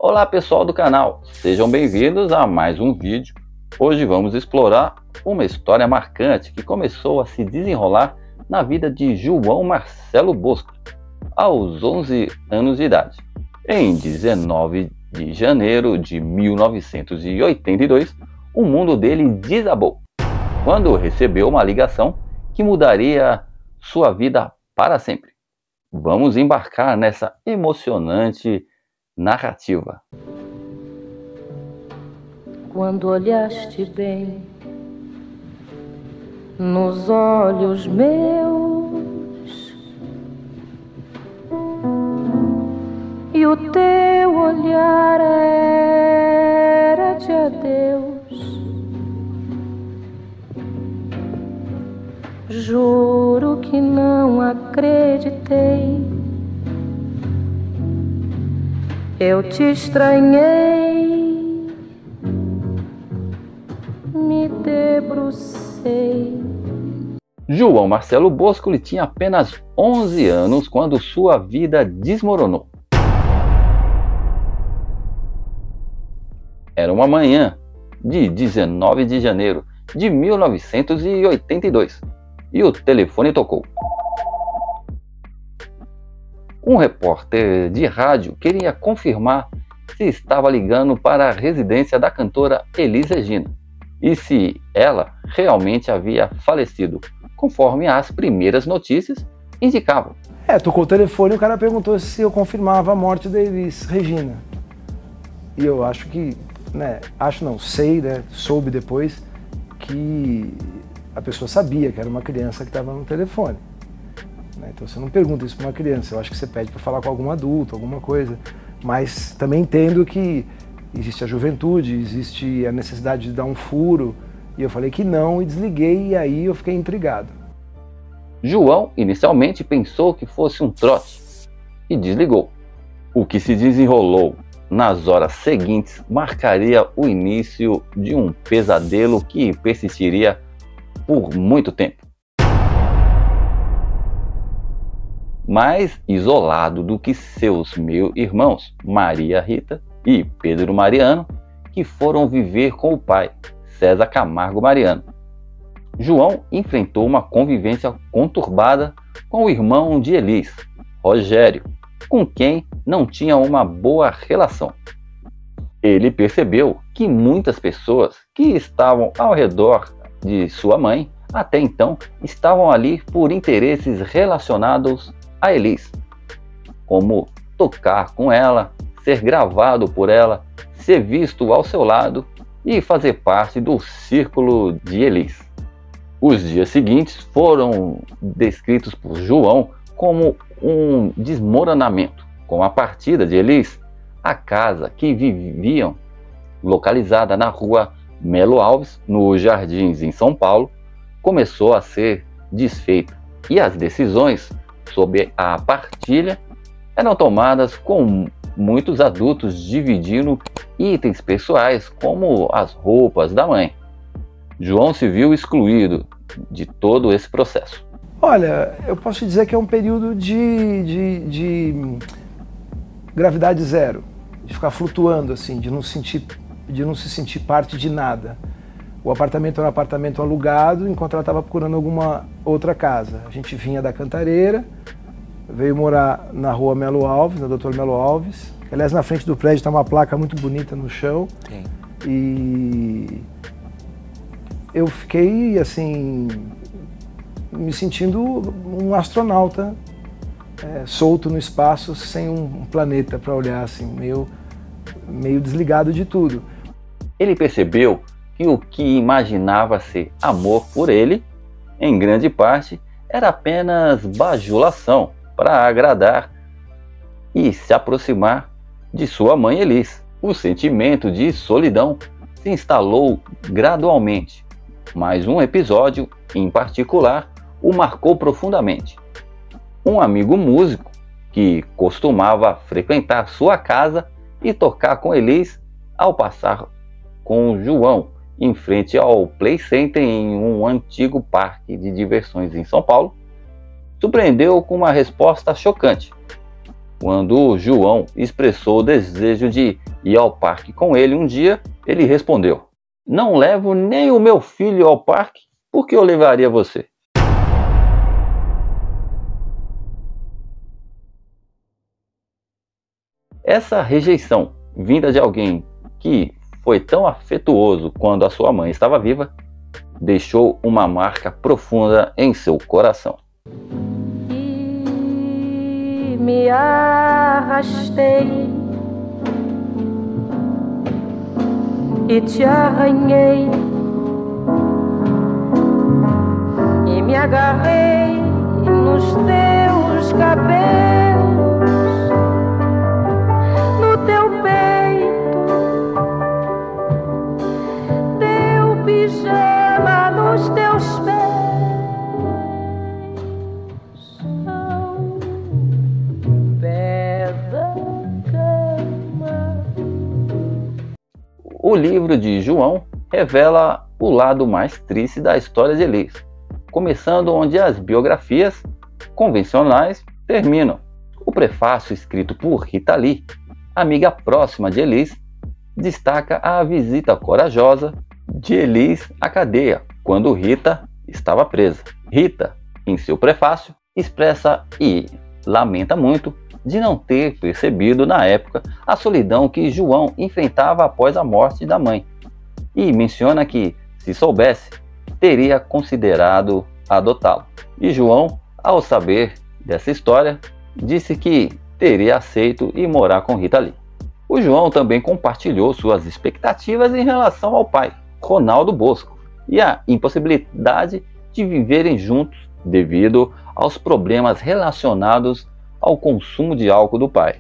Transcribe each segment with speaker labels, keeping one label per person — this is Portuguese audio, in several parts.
Speaker 1: Olá pessoal do canal, sejam bem-vindos a mais um vídeo. Hoje vamos explorar uma história marcante que começou a se desenrolar na vida de João Marcelo Bosco, aos 11 anos de idade. Em 19 de janeiro de 1982, o mundo dele desabou, quando recebeu uma ligação que mudaria sua vida para sempre. Vamos embarcar nessa emocionante narrativa.
Speaker 2: Quando olhaste bem nos olhos meus e o teu olhar era de adeus, juro que não acreditei. Eu te estranhei, me debrucei.
Speaker 1: João Marcelo Bosco ele tinha apenas 11 anos quando sua vida desmoronou. Era uma manhã de 19 de janeiro de 1982 e o telefone tocou. Um repórter de rádio queria confirmar se estava ligando para a residência da cantora Elis Regina e se ela realmente havia falecido, conforme as primeiras notícias indicavam.
Speaker 3: Tocou o telefone e o cara perguntou se eu confirmava a morte da Elis Regina. E eu acho que, soube depois que a pessoa sabia que era uma criança que estava no telefone. Então você não pergunta isso para uma criança, eu acho que você pede para falar com algum adulto, alguma coisa. Mas também entendo que existe a juventude, existe a necessidade de dar um furo. E eu falei que não e desliguei, e aí eu fiquei intrigado.
Speaker 1: João inicialmente pensou que fosse um trote e desligou. O que se desenrolou nas horas seguintes marcaria o início de um pesadelo que persistiria por muito tempo. Mais isolado do que seus irmãos Maria Rita e Pedro Mariano, que foram viver com o pai, César Camargo Mariano. João enfrentou uma convivência conturbada com o irmão de Elis, Rogério, com quem não tinha uma boa relação. Ele percebeu que muitas pessoas que estavam ao redor de sua mãe até então estavam ali por interesses relacionados a Elis, como tocar com ela, ser gravado por ela, ser visto ao seu lado e fazer parte do círculo de Elis. Os dias seguintes foram descritos por João como um desmoronamento. Com a partida de Elis, a casa que viviam, localizada na rua Melo Alves, nos Jardins, em São Paulo, começou a ser desfeita e as decisões sobre a partilha eram tomadas com muitos adultos dividindo itens pessoais como as roupas da mãe. João se viu excluído de todo esse processo.
Speaker 3: Olha, eu posso dizer que é um período de gravidade zero, de ficar flutuando assim, de não se sentir parte de nada. O apartamento era um apartamento alugado, enquanto ela estava procurando alguma outra casa. A gente vinha da Cantareira, veio morar na rua Melo Alves, na Dr. Melo Alves. Aliás, na frente do prédio está uma placa muito bonita no chão.
Speaker 4: Sim.
Speaker 3: E eu fiquei, assim, me sentindo um astronauta solto no espaço, sem um planeta para olhar, assim, meio desligado de tudo.
Speaker 1: Ele percebeu que o que imaginava ser amor por ele, em grande parte, era apenas bajulação para agradar e se aproximar de sua mãe Elis. O sentimento de solidão se instalou gradualmente, mas um episódio, em particular, o marcou profundamente. Um amigo músico, que costumava frequentar sua casa e tocar com Elis, ao passar com João em frente ao Play Center em um antigo parque de diversões em São Paulo, surpreendeu com uma resposta chocante. Quando João expressou o desejo de ir ao parque com ele um dia, ele respondeu: "Não levo nem o meu filho ao parque, porque eu levaria você." Essa rejeição, vinda de alguém que foi tão afetuoso quando a sua mãe estava viva, deixou uma marca profunda em seu coração.
Speaker 2: E me arrastei e te arranhei e me agarrei nos teus cabelos, no teu peito, teu pijama nos teus pés.
Speaker 1: O livro de João revela o lado mais triste da história de Elis, começando onde as biografias convencionais terminam. O prefácio, escrito por Rita Lee, amiga próxima de Elis, destaca a visita corajosa de Elis à cadeia, quando Rita estava presa. Rita, em seu prefácio, expressa e lamenta muito de não ter percebido na época a solidão que João enfrentava após a morte da mãe, e menciona que, se soubesse, teria considerado adotá-lo. E João, ao saber dessa história, disse que teria aceito ir morar com Rita Lee. O João também compartilhou suas expectativas em relação ao pai, Ronaldo Bosco, e a impossibilidade de viverem juntos devido aos problemas relacionados ao consumo de álcool do pai.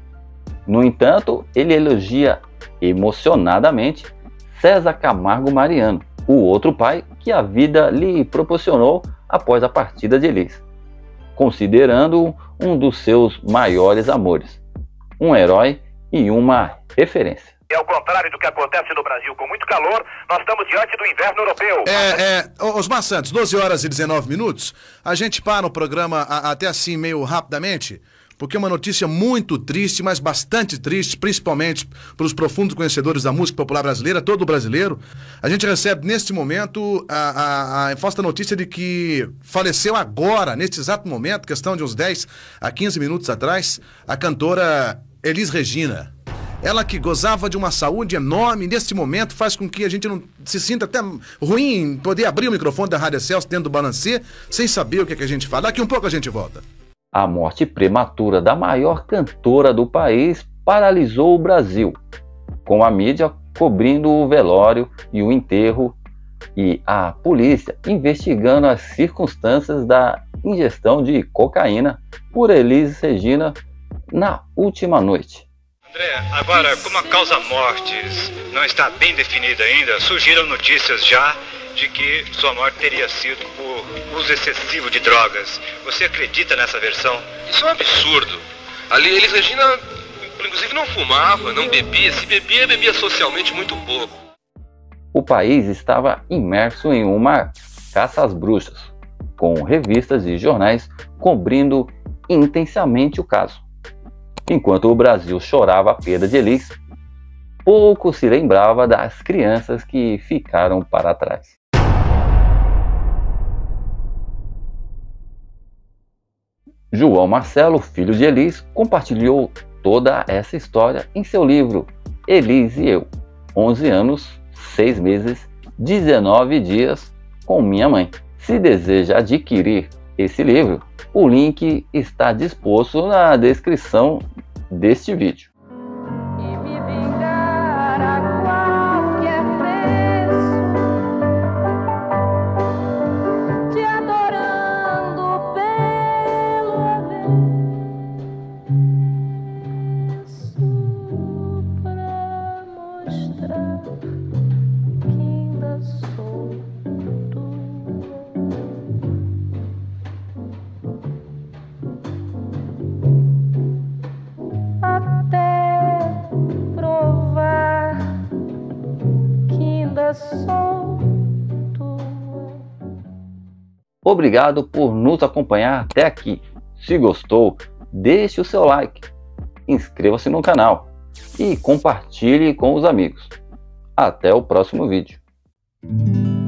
Speaker 1: No entanto, ele elogia emocionadamente César Camargo Mariano, o outro pai que a vida lhe proporcionou após a partida de Elis, considerando-o um dos seus maiores amores, um herói e uma referência.
Speaker 4: É ao contrário do que acontece no Brasil, com muito calor, nós estamos diante do inverno europeu.
Speaker 5: Osmar Santos, 12 horas e 19 minutos, a gente para o programa até assim meio rapidamente, porque é uma notícia muito triste, mas bastante triste, principalmente para os profundos conhecedores da música popular brasileira, todo brasileiro. A gente recebe neste momento a falsa notícia de que faleceu agora, neste exato momento, questão de uns 10 a 15 minutos atrás, a cantora Elis Regina. Ela que gozava de uma saúde enorme, neste momento faz com que a gente não se sinta até ruim em poder abrir o microfone da Rádio Celso dentro do balancê, sem saber o que é que a gente fala. Daqui um pouco a gente volta.
Speaker 1: A morte prematura da maior cantora do país paralisou o Brasil, com a mídia cobrindo o velório e o enterro e a polícia investigando as circunstâncias da ingestão de cocaína por Elis Regina na última noite.
Speaker 6: André, agora, como a causa mortes não está bem definida ainda, surgiram notícias já de que sua morte teria sido por uso excessivo de drogas. Você acredita nessa versão?
Speaker 7: Isso é um absurdo. Ali, Elis Regina, inclusive, não fumava, não bebia. Se bebia, bebia socialmente muito pouco.
Speaker 1: O país estava imerso em uma caça às bruxas, com revistas e jornais cobrindo intensamente o caso. Enquanto o Brasil chorava a perda de Elis, pouco se lembrava das crianças que ficaram para trás. João Marcelo, filho de Elis, compartilhou toda essa história em seu livro Elis e Eu, 11 anos, 6 meses, 19 dias com minha mãe. Se deseja adquirir esse livro, o link está disposto na descrição deste vídeo.
Speaker 2: E me vingar a qualquer preço, te adorando pelo avesso, pra mostrar que ainda sou tua. Até provar que ainda sou tua.
Speaker 1: Obrigado por nos acompanhar até aqui. Se gostou, deixe o seu like, inscreva-se no canal e compartilhe com os amigos. Até o próximo vídeo.